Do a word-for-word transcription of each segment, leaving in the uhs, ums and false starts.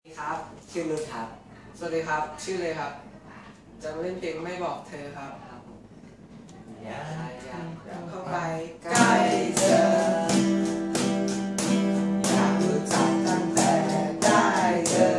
ครับชื่อนุชครับสวัสดีครับชื่อเลยครับจะมาเล่นเพลงไม่บอกเธอครับอยากอยากเข้าไปใกล้เธออยากรู้จักตั้งแต่ได้เจอ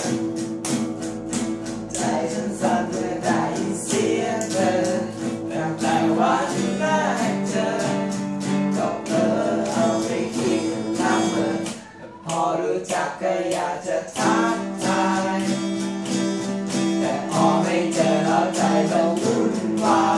ใจฉันสั่นเมื่อได้ยินเสียงเธอตั้งแต่วันแรกเจอก็เผลอเอาไปคิดทำเหมือนพอรู้จักก็อยากจะทักทายแต่พอไม่เจอแล้วใจก็วุ่นวาย